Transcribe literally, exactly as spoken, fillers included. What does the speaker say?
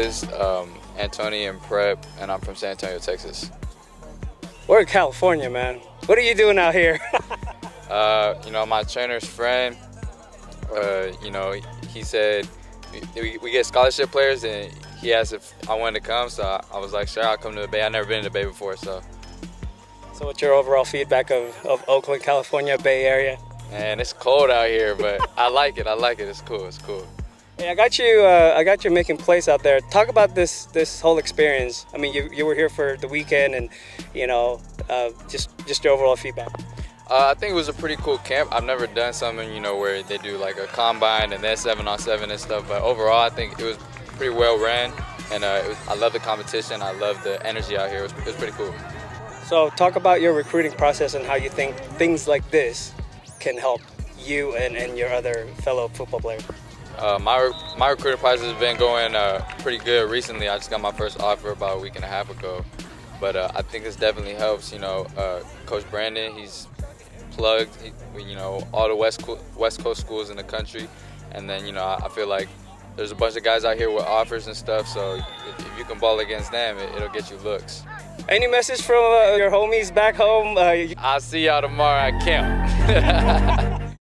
is um, Antonian Prep, and I'm from San Antonio, Texas. We're in California, man. What are you doing out here? uh, you know, my trainer's friend, uh, you know, he said we, we get scholarship players, and he asked if I wanted to come, so I, I was like, sure, I'll come to the Bay. I've never been to the Bay before, so. So what's your overall feedback of, of Oakland, California, Bay Area? Man, it's cold out here, but I like it. I like it. It's cool. It's cool. Hey, I got you. Uh, I got you making plays out there. Talk about this this whole experience. I mean, you you were here for the weekend, and you know, uh, just just your overall feedback. Uh, I think it was a pretty cool camp. I've never done something, you know, where they do like a combine and then seven on seven and stuff. But overall, I think it was pretty well ran, and uh, it was, I love the competition. I love the energy out here. It was, it was pretty cool. So, talk about your recruiting process and how you think things like this can help you and, and your other fellow football players. Uh, my my recruiting process has been going uh, pretty good recently. I just got my first offer about a week and a half ago, but uh, I think this definitely helps. You know, uh, Coach Brandon, he's plugged, he, you know, all the West Co West Coast schools in the country, and then you know, I, I feel like there's a bunch of guys out here with offers and stuff. So if, if you can ball against them, it, it'll get you looks. Any message from uh, your homies back home? Uh, I'll see y'all tomorrow at camp.